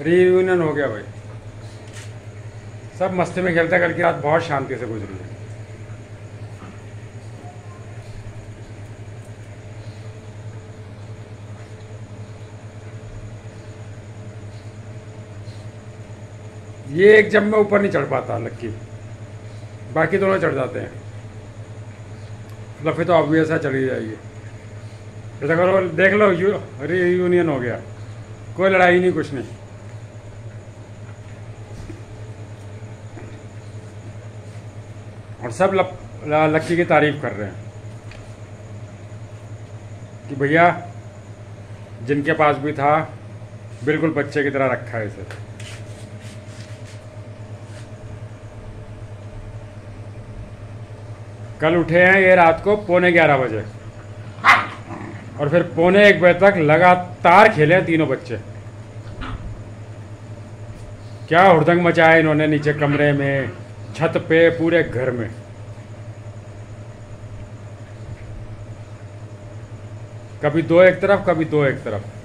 Reunion हो गया भाई। सब मस्ती में खेलते, कल की रात बहुत शांति से गुजरी है। ये एक जब मैं ऊपर नहीं चढ़ पाता लक्की, बाकी दोनों चढ़ जाते हैं। लफी तो ऑब्वियस है चली जाएगी। ऐसा करो, देख लो रीयूनियन हो गया, कोई लड़ाई नहीं, कुछ नहीं। और सब लक्की की तारीफ कर रहे हैं कि भैया जिनके पास भी था बिल्कुल बच्चे की तरह रखा है इसे। कल उठे हैं ये रात को 11:15 बजे, और फिर 1:15 बजे तक लगातार खेले हैं तीनों बच्चे। क्या हुड़दंग मचाया इन्होंने, नीचे कमरे में, छत पे, पूरे घर में। कभी दो एक तरफ, कभी दो एक तरफ।